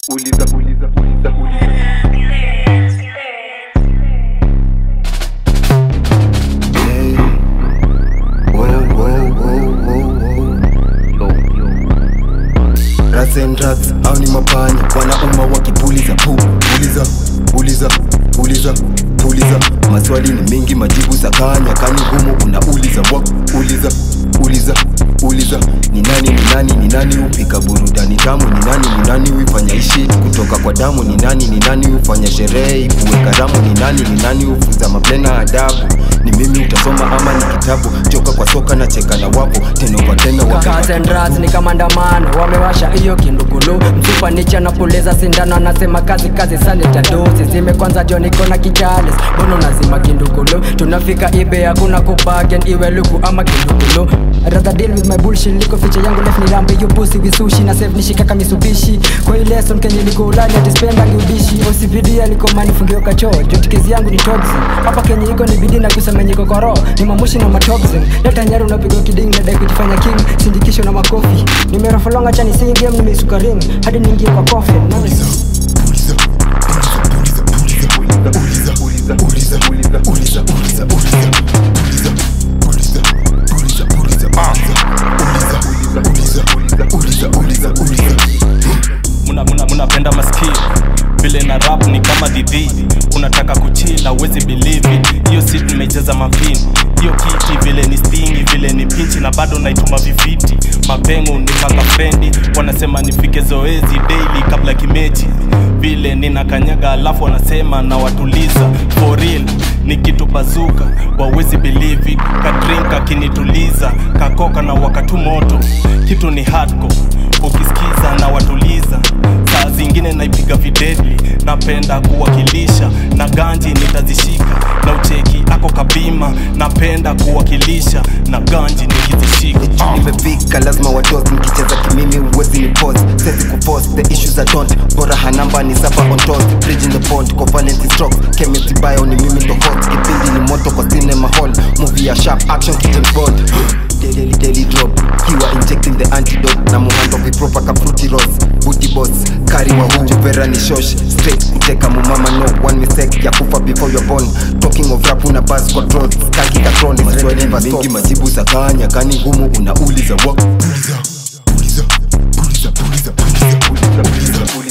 Uliza. Rats and rats, au ni mapanya wanauma wakipuliza puliza. Maswali ni mingi, majibu sakanya. Kani ngumu unauliza uliza. Ni nani upika burudani tamu? Ni nani uifanya ishi kutoka kwa damu? Ni nani ufanya sherehe ikuwe karamu? Ni nani ufuza maplena adabu? Ni mimi utasoma ama ni kitabu? Joka kwa soka na cheka na wapo tena kwa tena. Rats and rats ni kama ndamano, wamewasha hiyo kindugulu. Msupa nicha na puleza sindano, anasema kazi sana itadozi. Zime kwanza jo niko na kijales, bono nazima kindugulu. Tunafika ibe hakuna kubargain, iwe luku ama kindugulu. I'd rather deal with my bullshit, liko ficha yangu left ni rambe yo pussy with sushi. Na save nishika kama Mitsubishi, kwa hii lesson kenye liko ulani atispenda ngiudishi. OCPD aliko mani fungio kacho, jotikezi yangu ni toxin. Hapa kenye iko ni bidii na kusamenye kokoro, ni mamushi na matoxin. Leta nyaru unapigwa kiding na dai kujifanya king, sindikisho na makofi. Nimerafolonga chani sing game nimesuka ring, hadi niingie kwa coffin. Munapenda maskio vile na rap ni kama didi. Unataka kuchila uwezi believe it. Hiyo sit nimecheza mapini, hiyo kiti vile ni stingi, vile ni pinchi na bado naituma viviti. Mapengo nikanga frendi, wanasema nifike zoezi daily kabla kimechi. Vile nina kanyaga alafu wanasema na watuliza. For real ni kitu bazuka, wawezi believe it. Kadrinka kinituliza, kakoka na wakatu moto. Kitu ni hardcore, ukisikiza na watuliza. Saa zingine naipiga videdli, napenda kuwakilisha. Na ganji nitazishika, na ucheki ako kabima. Napenda kuwakilisha, na ganji nikizishika. Nimepika lazima watos, nikicheza kimimi uwezi ni pause. Sezi kupost, the issues I don't. Bora hanamba ni sapa on toast. Bridge in the pond, covalent strokes. Chemistry bio ni mimi ndo hot. Kipindi ni moto kwa cinema hall. Movie ya sharp action kitchen bond. Daily drop, kiwa injecting the antidote. Na muhando vipropa ka fruity rose. Booty bots, kari wa huju vera ni shosh. Straight kuteka mumama no one mistake ya kufa before you're born. Talking of rap una buzz kwa throat. Kaki katron is ready never stop. Mingi majibu sakanya, kani ngumu unauliza Uliza.